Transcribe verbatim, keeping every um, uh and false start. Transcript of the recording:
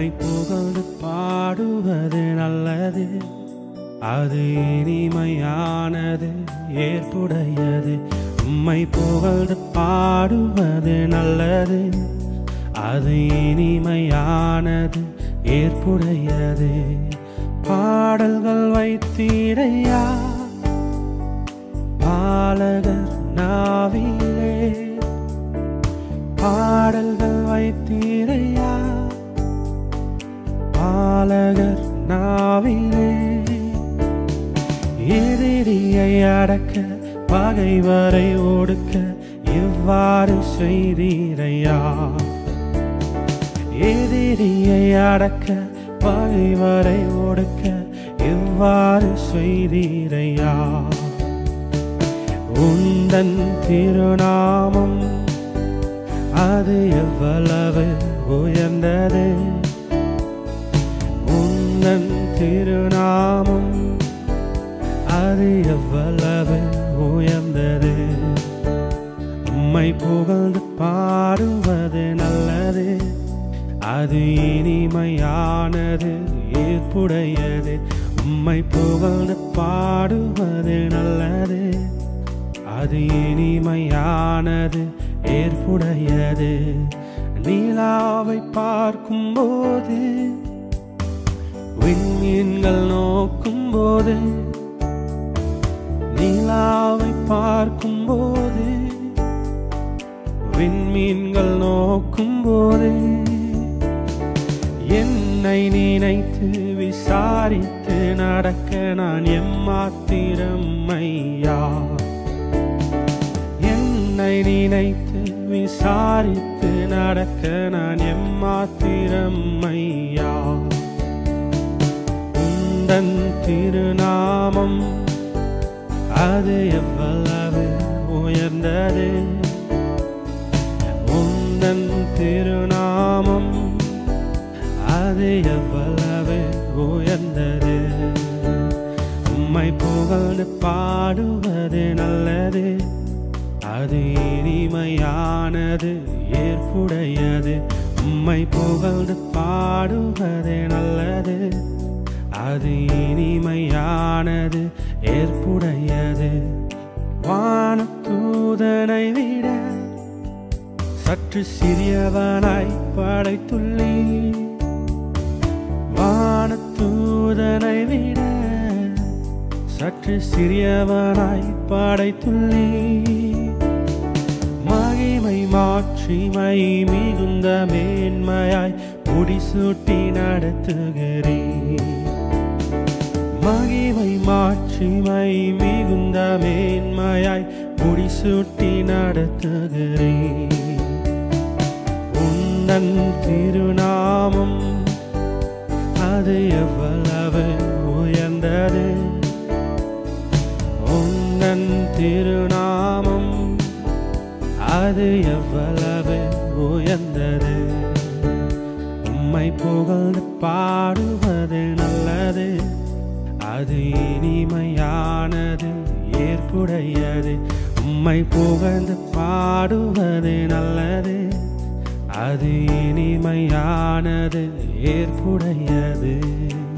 புகழ்ந்து பாடுவது நல்லது, அது இனிமையானது ஏற்புடையது. உம்மை புகழ்ந்து பாடுவது நல்லது, அது இனிமையானது ஏற்புடையது. பாடல்கள் வைத்தீரையா பாலகர் நாவிலே, பாடல்கள் வைத்தீரையா பாலகர் நாவிலே. எதிரியை அடக்க பகைவரை ஒடுக்க இவ்வாறு செய்தீரையா. எதிரியை அடக்க பகைவரை ஒடுக்க இவ்வாறு செய்தீரையா. உந்தன் திருநாமம் அது எவ்வளவு உயர்ந்தது, உந்தன் திருநாமம் அது எவ்வளவு உயர்ந்தது. உம்மை புகழ்ந்து பாடுவது நல்லது, அது இனிமையானது ஏற்புடையது. உம்மை புகழ்ந்து பாடுவது நல்லது, அது இனிமையானது ஏற்புடையது. நிலாவை பார்க்கும்போது விண்மீன்கள் நோக்கும்போது, நிலாவை பார்க்கும்போது விண்மீன்கள் நோக்கும்போது, என்னை நினைத்து விசாரித்து நடக்க நான் எம்மாத்திரம் ஐயா. என்னை நினைத்து விசாரித்து நடக்க நான் எம்மாத்திரம் ஐயா. உந்தன் திருநாமம் அது எவ்வளவு உயர்ந்தது, உந்தன் திருநாமம் அது எவ்வளவு உயர்ந்தது. உம்மை புகழ்ந்து பாடுவது நல்லது, அது இனிமையானது ஏற்புடையது. உம்மை புகழ்ந்து பாடுவது நல்லது, அது இனிமையானது ஏற்புடையது. வானதூதனை விட சற்று சிறியவனாய் படைத்துள்ளீ, வானதூதனை விட சற்று சிறியவனாய் படைத்துள்ளீ. மகிமை மாட்சிமை மிகுந்த மேன்மையாய் முடிசூட்டி நடத்துகிறீ. மகிமை மாட்சிமை மிகுந்த மேன்மையாய் முடிசூட்டி நடத்துகிறீ. உந்தன் திருநாமம் அது எவ்வளவு உயர்ந்தது, உந்தன் திருநாமம் அது எவ்வளவு உயர்ந்தது. உம்மை புகழ்ந்து பாடுவது நல்லது, அது இனிமையானது ஏற்புடையது. உம்மை புகழ்ந்து பாடுவது நல்லது, அது இனிமையானது ஏற்புடையது.